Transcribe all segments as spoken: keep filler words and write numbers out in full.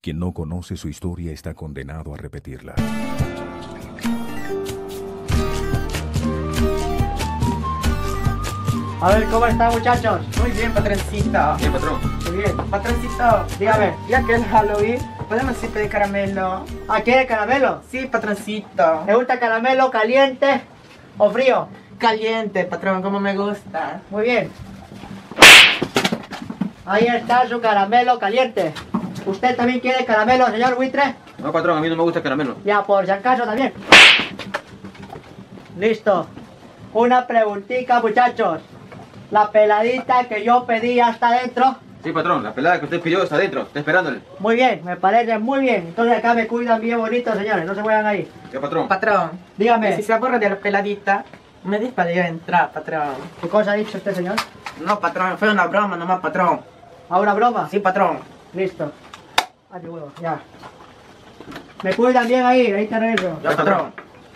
Quien no conoce su historia está condenado a repetirla. A ver, ¿cómo están, muchachos? Muy bien, patroncito. Bien, patrón. Muy bien. Patroncito, Dígame. ya que es Halloween, ¿podemos ir pedir caramelo? ¿Ah, quiere caramelo? Sí, patroncito. ¿Le gusta caramelo caliente o frío? Caliente, patrón, como me gusta. Muy bien. Ahí está su caramelo caliente. ¿Usted también quiere caramelo, señor buitre? No, patrón, a mí no me gusta el caramelo. Ya, por si acaso también. Listo. Una preguntita, muchachos. La peladita que yo pedí ya está dentro. Sí, patrón, la pelada que usted pidió está adentro, está esperándole. Muy bien, me parece muy bien. Entonces acá me cuidan bien bonito, señores. No se vayan ahí. ¿Qué, patrón? Patrón, Dígame. si se aburre de la peladita, me dice para yo entrar, patrón. ¿Qué cosa ha dicho usted, señor? No, patrón, fue una broma nomás, patrón. ¿A una broma? Sí, patrón. Listo. Ay, qué huevo, ya. Me cuidan bien ahí, ahí te regreso. Ya, patrón.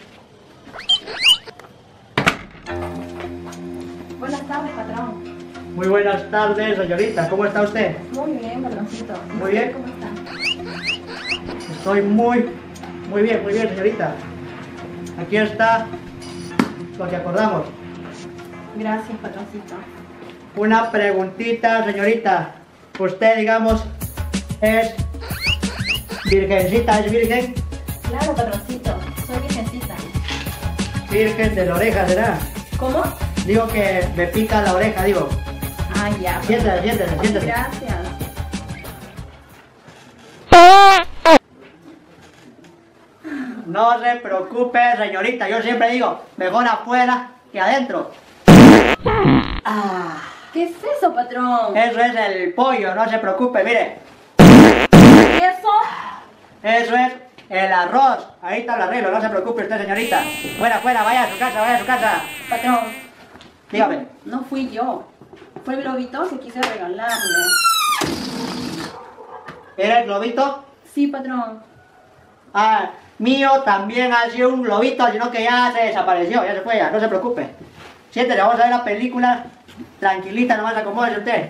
Buenas tardes, patrón. Muy buenas tardes, señorita. ¿Cómo está usted? Muy bien, patroncito. Muy bien. ¿Cómo está? Estoy muy, muy bien, muy bien, señorita. Aquí está lo que acordamos. Gracias, patroncito. Una preguntita, señorita. Usted, digamos, es virgencita, ¿es virgen? Claro, patroncito. Soy virgencita. Virgen de la oreja, ¿será? ¿Cómo? Digo que me pica la oreja, digo. Ah, ya. Siéntese, siéntese, siéntese. Gracias. No se preocupe, señorita. Yo siempre digo, mejor afuera que adentro. Ah, ¿Qué es eso, patrón? eso es el pollo, no se preocupe, mire. ¿Eso? Eso es el arroz. Ahí está el arreglo, no se preocupe usted, señorita. Fuera, fuera, vaya a su casa, vaya a su casa. Patrón, Dígame. no fui yo. Fue el globito que quise regalarle. ¿Era el globito? Sí, patrón. Ah, mío también ha sido un globito, sino que ya se desapareció, ya se fue, ya, no se preocupe. Siéntese, vamos a ver la película. Tranquilita, nomás acomódese usted.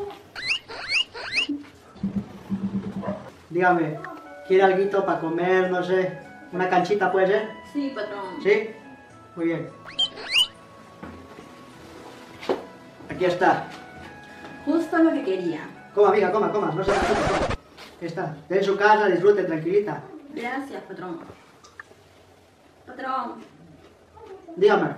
Dígame, ¿quiere alguito para comer, no sé? ¿Una canchita puede ser? Sí, patrón. ¿Sí? Muy bien. Aquí está. Justo lo que quería. Coma, amiga, coma, coma, no se preocupe, coma. Aquí está. Esté en su casa, disfrute, tranquilita. Gracias, patrón. Patrón, Dígame,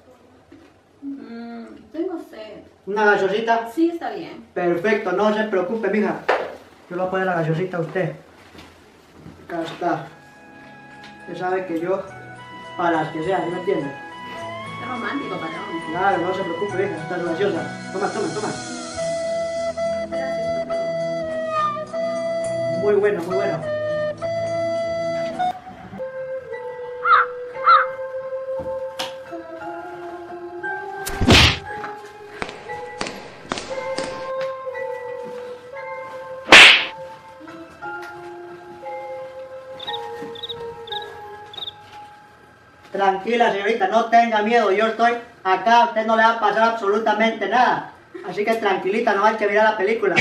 mmm, tengo sed. ¿una gaseosita? Sí, está bien. Perfecto, no se preocupe, mija. Yo le voy a poner la gaseosita a usted. Acá está. Usted sabe que yo, para las que sean, ¿me entiende? Qué romántico, patrón. Claro, no se preocupe, mija, está su gaseosa. Toma, toma, toma. Gracias, patrón. Muy bueno, muy bueno. Tranquila, señorita, no tenga miedo, yo estoy acá, a usted no le va a pasar absolutamente nada. Así que tranquilita, no hay que mirar la película.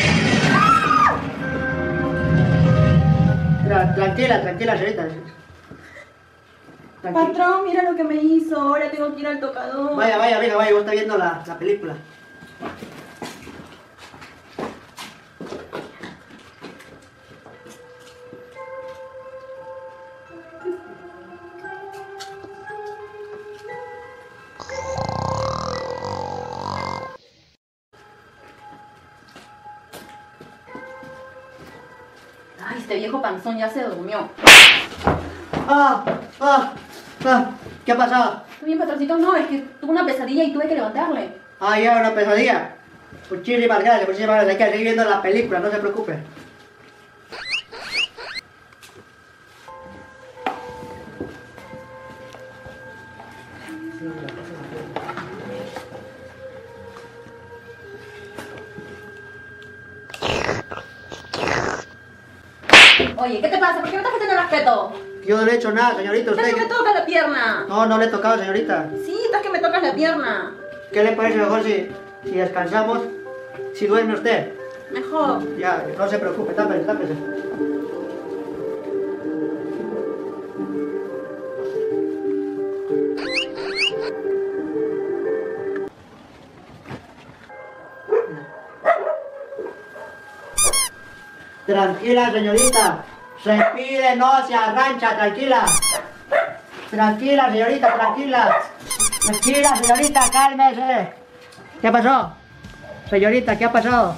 Tra- tranquila, tranquila, señorita. Tranquila. Patrón, mira lo que me hizo. Ahora tengo que ir al tocador. Vaya, vaya, vaya, vaya, vos está viendo la, la película. Ay, este viejo panzón ya se durmió. ¡Ah! ¡Ah! ¡Ah! ¿Qué ha pasado? ¿Está bien, patroncito? No, es que tuve una pesadilla y tuve que levantarle. Ah, ya, una pesadilla. Muchísimas gracias, muchísimas gracias. Hay que seguir viendo la película, no se preocupe. Oye, ¿qué te pasa? ¿Por qué no estás faltando el respeto? Yo no le he hecho nada, señorita. Estás Usted... que me tocas la pierna. No, no le he tocado, señorita. Sí, estás que me tocas la pierna. ¿Qué le parece mejor si, si descansamos? Si duerme usted. Mejor. Ya, no se preocupe, tápese, tápese. Tranquila, señorita. Se pide, no se arrancha, tranquila. Tranquila, señorita, tranquila. Tranquila, señorita, cálmese. ¿Qué pasó? Señorita, ¿qué ha pasado?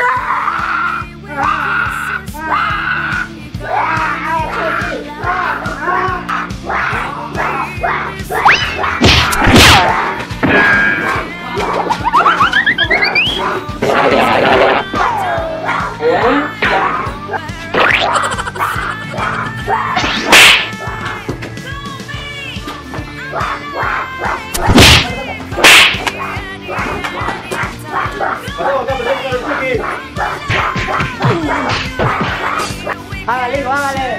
Hágale, hijo, hágale.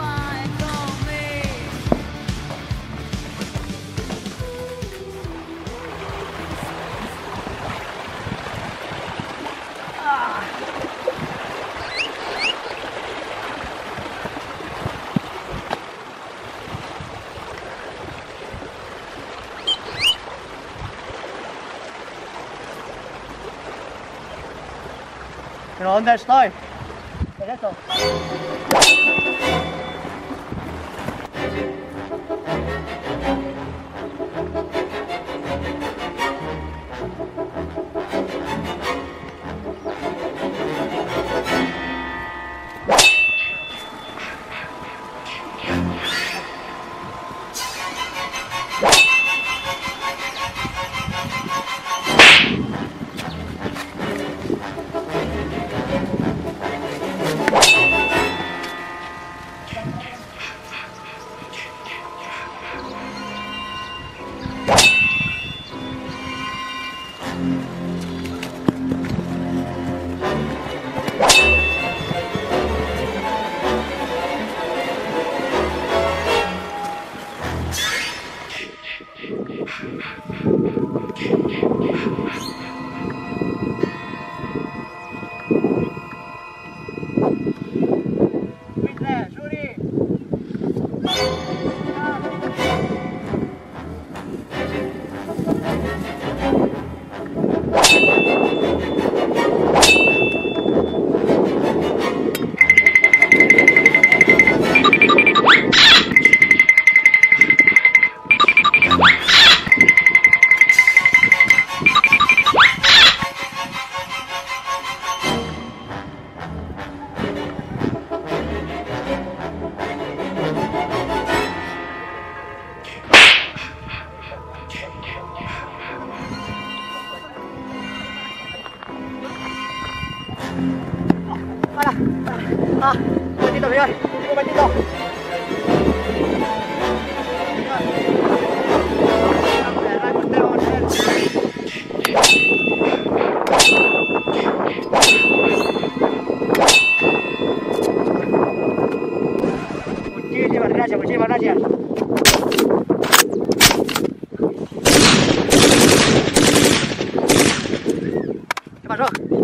¿Pero dónde estoy? ¿Qué es esto? ¡Para! ¡Ah! ¡Un momentito, señor! ¡Un momentito! Muchísimas gracias, muchísimas gracias. ¿Qué pasó?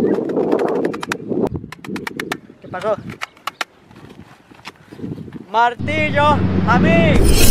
¿Qué pasó? ¡Martillo a mí!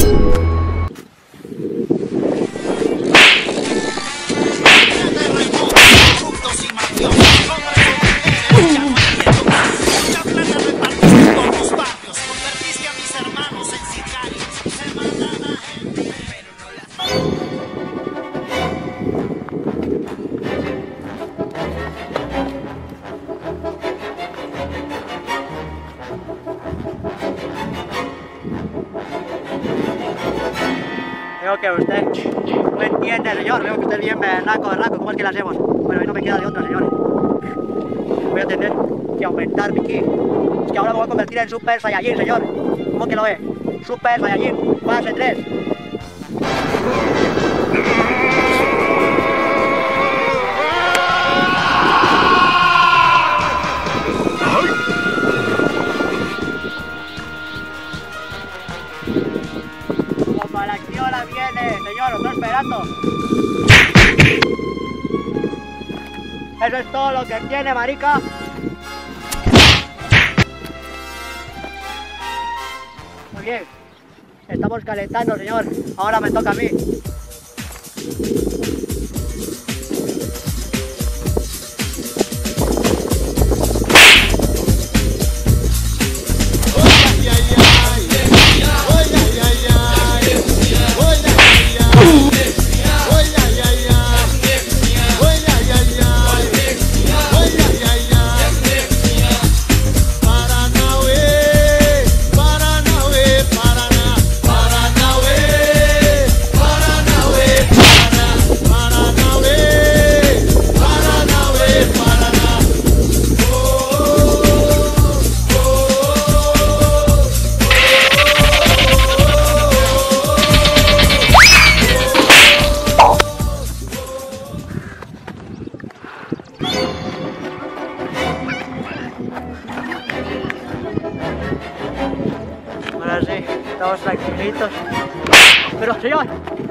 Veo que usted no entiende, señor. Veo que usted es bien berraco, berraco. ¿Cómo es que lo hacemos? Bueno, a mí no me queda de otra, señor. Voy a tener que aumentar mi ki. Es que ahora me voy a convertir en Super Saiyajin, señor. ¿Cómo que lo ve? Super Saiyajin, fase tres. Como la acción viene, señor, lo estoy esperando. Eso es todo lo que tiene, marica. Muy bien. Estamos calentando, señor. Ahora me toca a mí. Ahora sí, estamos tranquilitos. Pero, señor.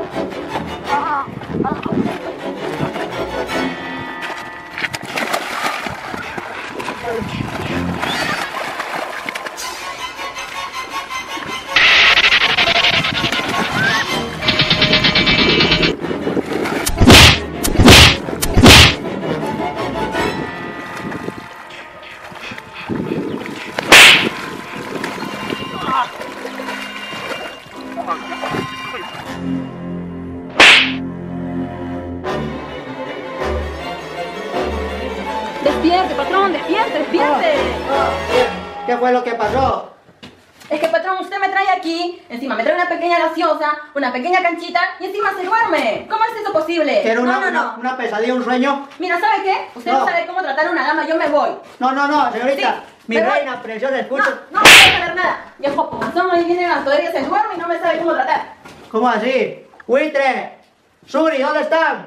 Despierte, patrón, despierte, despierte. ¿Qué, ¿Qué fue lo que pasó? Es que, patrón, usted me trae aquí, encima me trae una pequeña gaseosa, una pequeña canchita y encima se duerme. ¿Cómo es eso posible? ¿Que era una, no, no, una, no. una pesadilla, un sueño? Mira, ¿sabe qué? Usted no, No. sabe cómo tratar a una dama, yo me voy. No, no, no, señorita. Sí, Mi me voy. reina preciosa, No, escucha. no me voy a saber nada. Viejo pomazón, ahí viene las todavía se duerme y no me sabe cómo tratar. ¿Cómo así? ¡Buitre! ¡Suri! ¿Dónde están?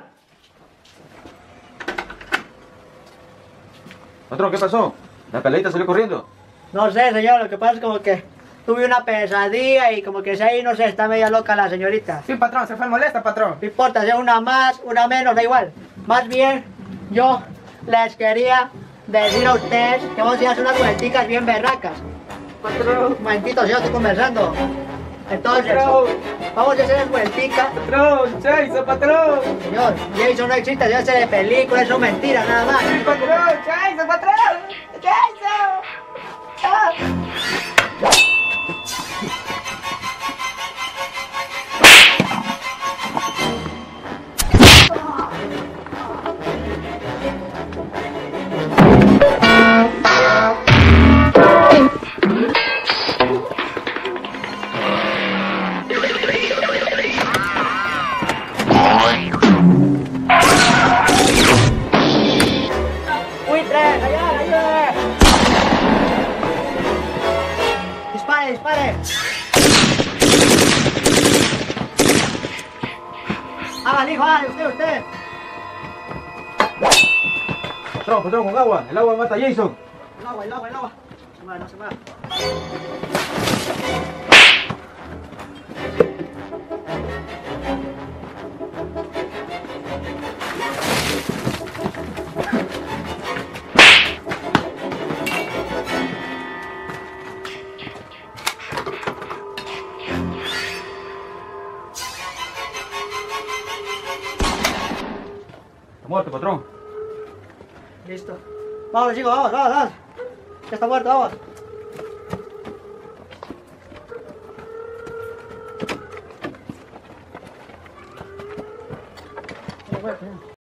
Patrón, ¿qué pasó? La peladita salió corriendo. No sé, señor, lo que pasa es como que tuve una pesadilla y como que si ahí, no sé, está media loca la señorita. Sí, patrón, se fue molesta, patrón. No importa, sea una más, una menos, da igual. Más bien, yo les quería decir a ustedes que vamos a ir a hacer unas vuelticas bien berracas. Patrón, Un momentito, señor, estoy conversando. Entonces, Patrón. vamos a hacer las vuelticas. patrón, Chaizo, patrón. Señor, Jason no existe, se hace de películas, son mentiras nada más. Patrón, Chaizo, patrón. Chaizo. Ah. ¡Buitre! ¡Allá, ayúdame! ¡Dispare, dispare! ¡Hágale, hijo, hágale, usted, usted! Patrón, patrón, con agua. El agua mata a Jason. El agua, el agua, el agua. No se mueva, no se mueva. Está muerto, patrón. Listo. Vamos, chicos, vamos, vamos, vamos. Ya está muerto, vamos. Ya muerto, ya.